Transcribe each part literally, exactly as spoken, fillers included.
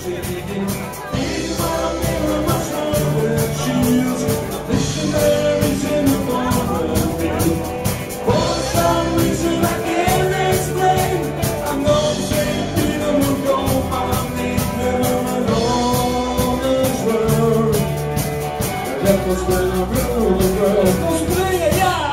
That was when I ruled the world. Cosplay, yeah!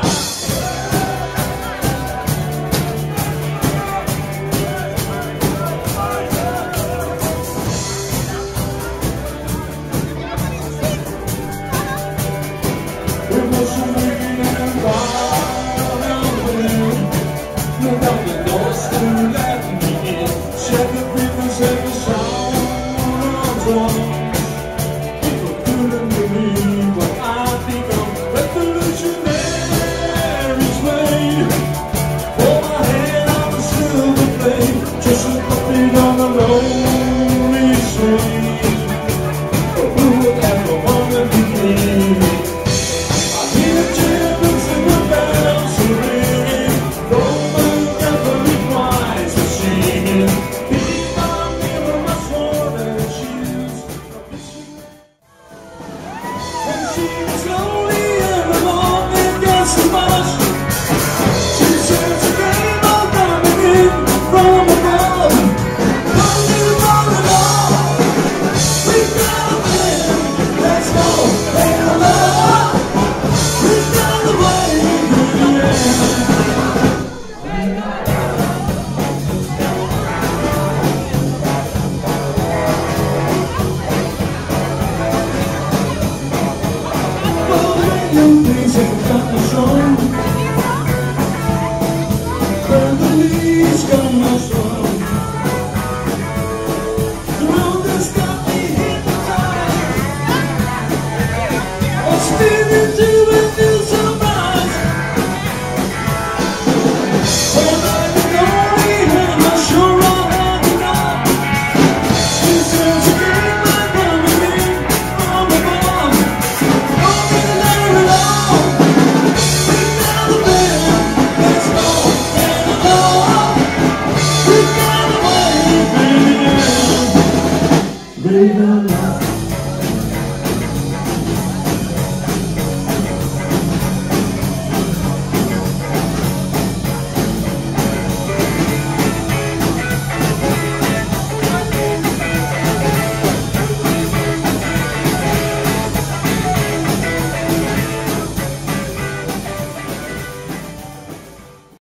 It was a wicked and wild and wild. Without the doors to let me in. Shed the breathers and the sound of drum. Just a puppet on a lonely street. Who would ever wanna be me? I hear chickens and the bells are ringing. Roman Catholic choirs are singing. Be my mirror, my sword and shields. When she was lonely and alone against the marsh, she turns a game of coming in from above. Things have got us wrong. Burn the leaves, come us wrong. The road has got me hypnotized. I'm spinning to